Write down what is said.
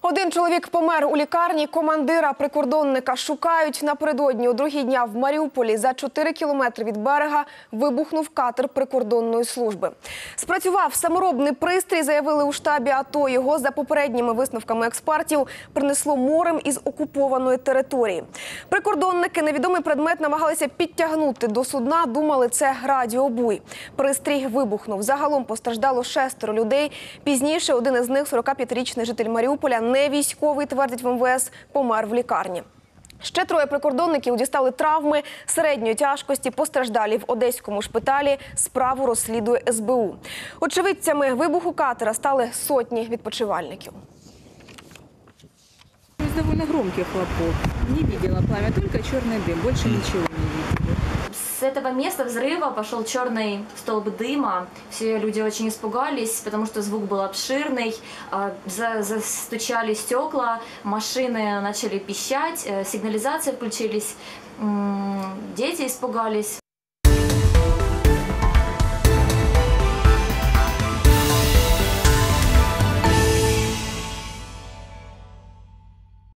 Один чоловік помер у лікарні, командира прикордонника шукають. Напередодні, о 2-й дня, в Маріуполі за 4 кілометри від берега вибухнув катер прикордонної служби. Спрацював саморобний пристрій, заявили у штабі АТО. Його, за попередніми висновками експертів, принесло морем із окупованої території. Прикордонники невідомий предмет намагалися підтягнути до судна, думали, це радіобуй. Пристрій вибухнув. Загалом постраждало 6 людей. Пізніше один із них, 45-річний житель Маріуполя, не військовий, твердить в МВС, помер в лікарні. Ще 3 прикордонників дістали травми середньої тяжкості, постраждалі в одеському шпиталі. Справу розслідує СБУ. Очевидцями вибуху катера стали сотні відпочивальників. Довольно громкий хлопок. Не видела пламя, только черный дым, больше ничего не видела. С этого места взрыва пошел черный столб дыма. Все люди очень испугались, потому что звук был обширный. Застучали стекла, машины начали пищать, сигнализация включились, дети испугались.